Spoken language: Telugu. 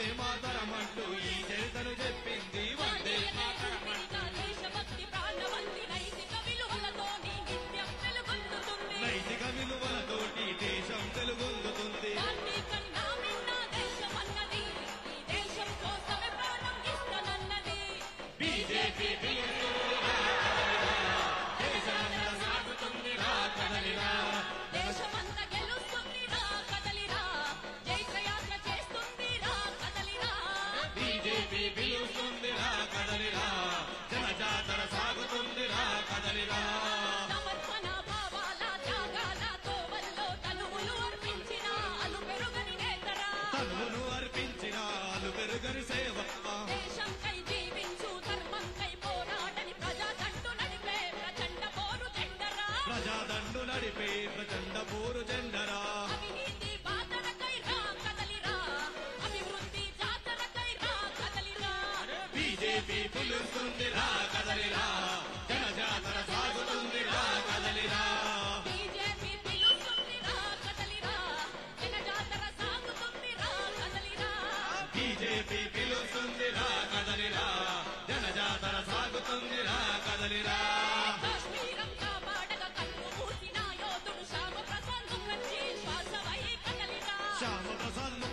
వందే మాతరమంటూ ఈ చరితను చెప్పింది వందే మాతరమంటూ దేశభక్తి ప్రాణవంతి నైతిక విలువలతోని నిత్యం వెలుగొందుతుంది నైతిక విలువలతోటి దేశం వెలుగొందుతుంది కన్నా మిన్న దేశం అన్నది ఈ దేశం కోసమే ప్రాణం ఇస్తానన్నది బీజేపీ దేశమంతా గెలుస్తుంది రా కదలిరా జైత్రయాత్ర చేస్తుంది రా కదలిరా బీజేపీ పిలుస్తుంది రా కదలిరా జనజాతర సాగుతుంది రా కదలిరా సమర్పణ భావాల త్యాగాల తోవల్లో తనువులు అర్పించిన అలు పెరుగని నేతరా తనువును అర్పించిన అలు పెరుగని సేవ దేశంకై జీవించు ధర్మంకై పోరాడని ప్రజాదండు నడిపే ప్రచండ పోరు జెండరా ప్రజాదండు నడిపే ప్రచండ పోరు జెండరా అవినీతి బాధలకై రా కదలిరా అభివృద్ధి జాతరకై రా కదలిరా బీజేపీ పిలుస్తుంది రా కదలిరా జనజాతర సాగుతుంది రా కదలిరా బీజేపీ పిలుస్తుంది రా కదలిరా జనజాతర సాగుతుంది రా కదలిరా బీజేపీ పిలుస్తుంది రా కదలిరా జనజాతర సాగుతుంది రా కదలిరా కాశ్మీరం కాపాడగా కన్ను మూసిన యోధుడు శ్యామ ప్రసాద్ ముఖర్జీ శ్వాసవై కదలిరా శ్యామ ప్రసాద్